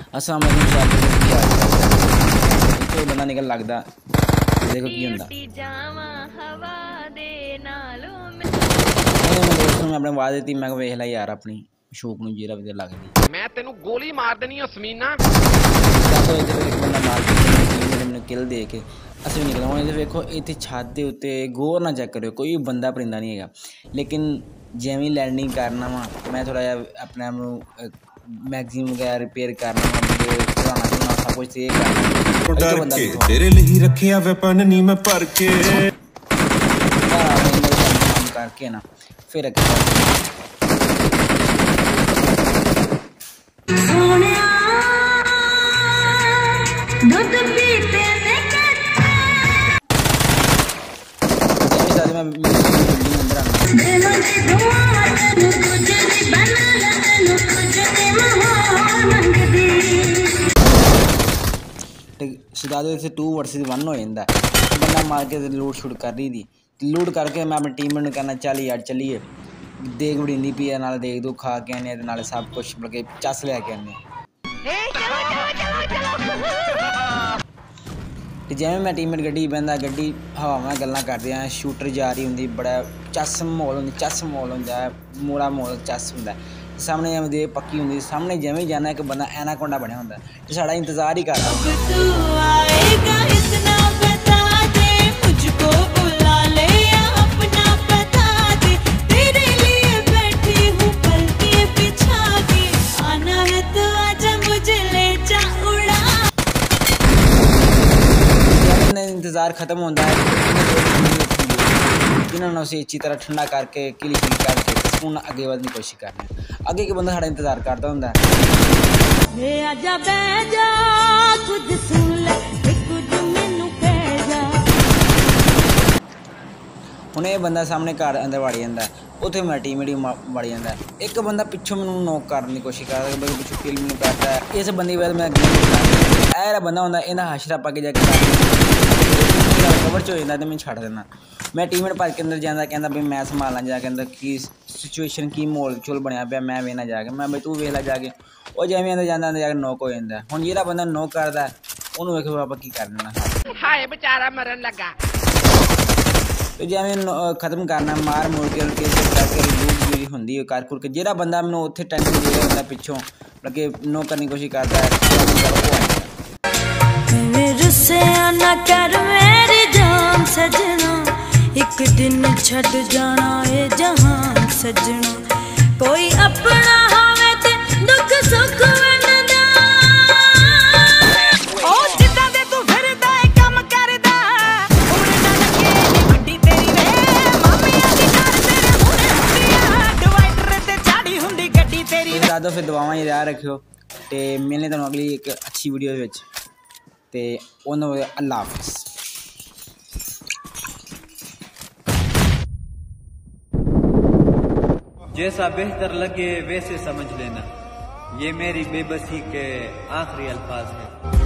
अस्सलाम वालेकुम। तो बंदा निकल लगता देखो की होंदा। मैं अपने वाद दी मैं वेख ला यार अपनी शौक नूं जीरा भी लगदी। मैं तेनू गोली मार देनी है समीना। एक बंदा मार के मैंने किल दे के असं भी निकला हूँ। वेखो इतने छत के उत्ते गौर ना चेक करो, कोई बंदा परिंदा नहीं है, लेकिन जिवें लैंडिंग करना वा मैं थोड़ा जिहा अपने आप नूं मैगजीन वगैरह रिपेयर करना वा, चढ़ाना चढ़ाना सब कुछ सेव करना तेरे लिए रखे वेपन नहीं मैं भर के काम करके ना फिर सिद्धार्थ से 2 वर्सेस 1 हो जाता है। बंदा मार के लूट शूट कर रही थी, लूट करके मैं अपनी टीम में कहना चल यार चलिए देख बड़ी पी है, नाले देख दो खा के आने नाले सब कुछ मतलब चस लैके आने। जिवें मैं टीम गड्डी बहता गड्डी हवा में गल्लां करदे आ शूटर जा रही होंगी, बड़ा चस माहौल होंगे, चस माहौल होंदा है, मोड़ा माहौल चस होंदा है। सामने जिवें दे पक्की होंगी, सामने जिवें जाना एक बंदा एनाकोंडा बनया होंदा ते साडा इंतजार ही करदा। इंतजार खत्म होता है, जिन्होंने उसे अच्छी तरह ठंडा करके किली शिली करके सुकून आगे बढ़ने की कोशिश करनी। आगे के बंदा साड़ा इंतजार करता होंदा है। हुण ये बंदा सामने घर अंदर वड़ जाता है, उत्थे मेरा टीममेट वड़ जाता है। एक बंदा पिछों मैनूं नॉक करने की कोशिश करता है, पिछों किल मैनूं करता है। इस बंदे की वजह मैं ऐरा बंदा होंदा इन्हां हशरा पा के जाके कवर च हो जाता तो मैं छड्ड देना। मैं टीममेट भज के अंदर जाता कहता भी मैं संभालना जाके अंदर की सिचुएशन की माहौल चोल बनया पाया, मैं वेखना जाके मैं बई तू वेख ला जाके। वो जिवें अंदर जाता अंदर जाके नॉक हो जाता है। हुण जिहड़ा बंदा नॉक करता है उन्होंने वेखो आप की कर देना, हाय बेचारा मरन लगा। तो जिवें खत्म करना मार मुड़ के करके होंगी कर कुर के जिहड़ा बंदा मैनूं उत्थे टेंशन दे रहा होंदा पिछों लगे नॉक करने की कोशिश करता है। ना कर मेरी जान सजना, एक दिन छड़ जाना है जहान सजना। कोई अपना होवे ते दुख सुख वंडदा, ओ जिद्दां दे तू फिरदा है काम करदा, उड़ना लगे वड्डी तेरी वे मामियां दी कार तेरे हुणे हुंदिया, डिवाइडर ते चाड़ी हुंदी गड्डी तेरी। दादो फिर दुआवां याद रखियो ते मिलने तुहानूं अगली एक अच्छी वीडियो विच ते अल्लाह हाफिज़। जैसा बेहतर लगे वैसे समझ लेना, ये मेरी बेबसी के आखिरी अल्फाज हैं।